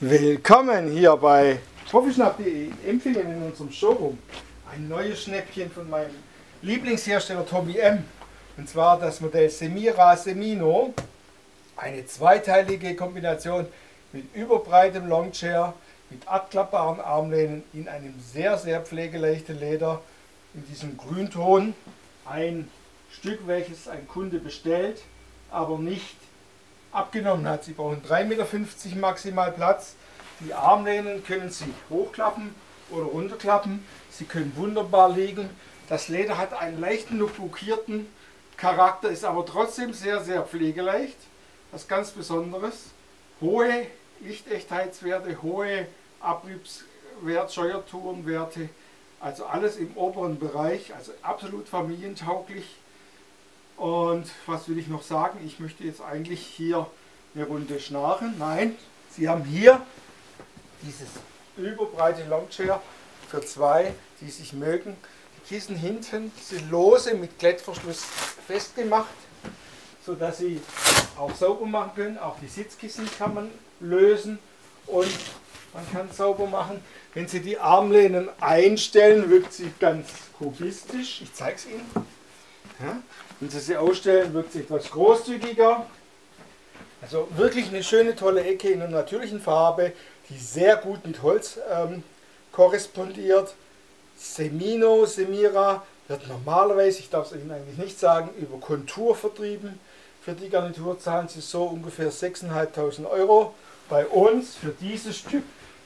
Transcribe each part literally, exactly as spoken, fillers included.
Willkommen hier bei Profischnapp punkt de, empfehlen in unserem Showroom ein neues Schnäppchen von meinem Lieblingshersteller Tommy M. Und zwar das Modell Semira Semino, eine zweiteilige Kombination mit überbreitem Longchair, mit abklappbaren Armlehnen in einem sehr sehr pflegeleichten Leder in diesem Grünton. Ein Stück, welches ein Kunde bestellt, aber nicht abgenommen hat. Sie brauchen drei Meter fünfzig maximal Platz. Die Armlehnen können Sie hochklappen oder runterklappen. Sie können wunderbar liegen. Das Leder hat einen leichten nubuckierten Charakter, ist aber trotzdem sehr, sehr pflegeleicht. Was ganz Besonderes. Hohe Lichtechtheitswerte, hohe Abriebswert, Scheuertourenwerte. Also alles im oberen Bereich, also absolut familientauglich. Und was will ich noch sagen? Ich möchte jetzt eigentlich hier eine Runde schnarchen. Nein, Sie haben hier dieses überbreite Longchair für zwei, die sich mögen. Die Kissen hinten sind lose mit Klettverschluss festgemacht, sodass Sie auch sauber machen können. Auch die Sitzkissen kann man lösen und man kann sauber machen. Wenn Sie die Armlehnen einstellen, wirkt sie ganz kubistisch. Ich zeige es Ihnen. Ja, wenn Sie sie ausstellen, wirkt sie etwas großzügiger. Also wirklich eine schöne, tolle Ecke in einer natürlichen Farbe, die sehr gut mit Holz ähm, korrespondiert. Semino, Semira wird normalerweise, ich darf es Ihnen eigentlich nicht sagen, über Kontur vertrieben. Für die Garnitur zahlen Sie so ungefähr sechstausendfünfhundert Euro. Bei uns für dieses Stück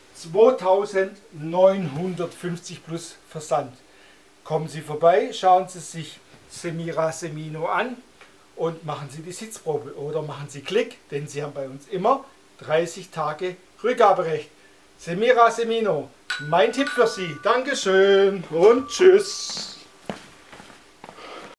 zweitausendneunhundertfünfzig plus Versand. Kommen Sie vorbei, schauen Sie sich Semira Semino an und machen Sie die Sitzprobe oder machen Sie Klick, denn Sie haben bei uns immer dreißig Tage Rückgaberecht. Semira Semino, mein Tipp für Sie. Dankeschön und tschüss.